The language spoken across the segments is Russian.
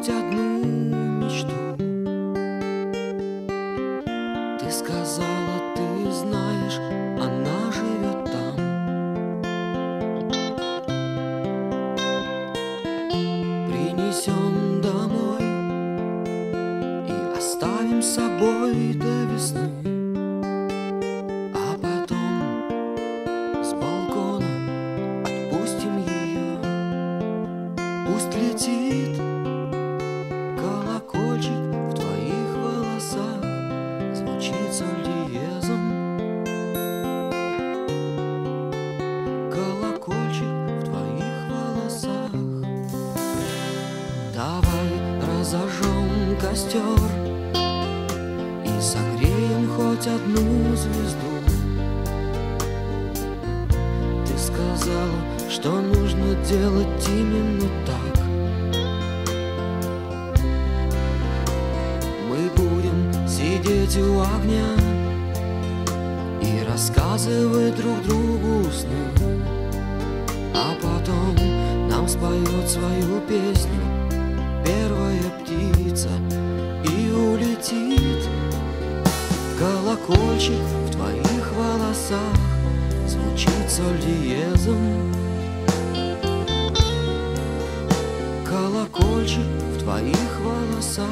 хоть одну мечту. Ты сказала, ты знаешь, она живет там. Принесем домой и оставим с собой до весны. А потом с балкона отпустим ее. Пусть летит колокольчик в твоих волосах, звучит соль диезом. Колокольчик в твоих волосах. Давай разожжем костер и согреем хоть одну звезду. Ты сказала, что нужно делать именно так. Мы будем сидеть у огня и рассказывать друг другу сны. А потом нам споет свою песню первая птица и улетит. Колокольчик в твоих волосах, звучит соль диезом. Колокольчик в твоих волосах.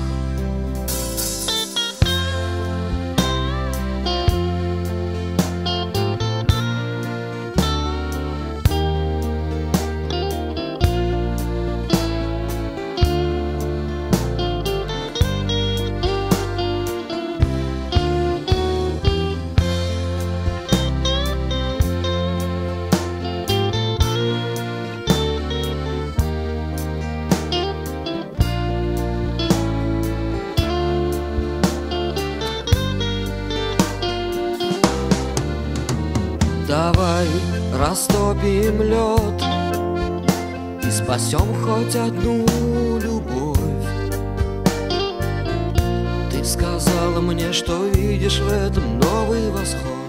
Давай растопим лед и спасем хоть одну любовь. Ты сказала мне, что видишь в этом новый восход.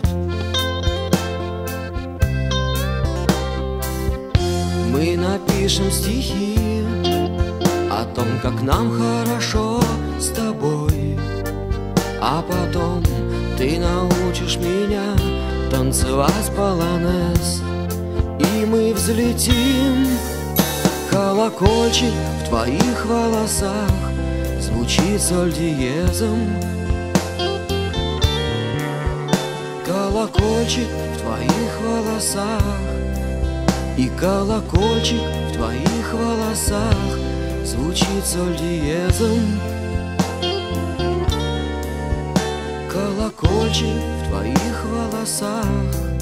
Мы напишем стихи о том, как нам хорошо с тобой. А потом ты научишь меня танцевать полонез, и мы взлетим. Колокольчик в твоих волосах, звучит соль диезом. Колокольчик в твоих волосах, и колокольчик в твоих волосах, звучит соль диезом. Колокольчик в твоих волосах.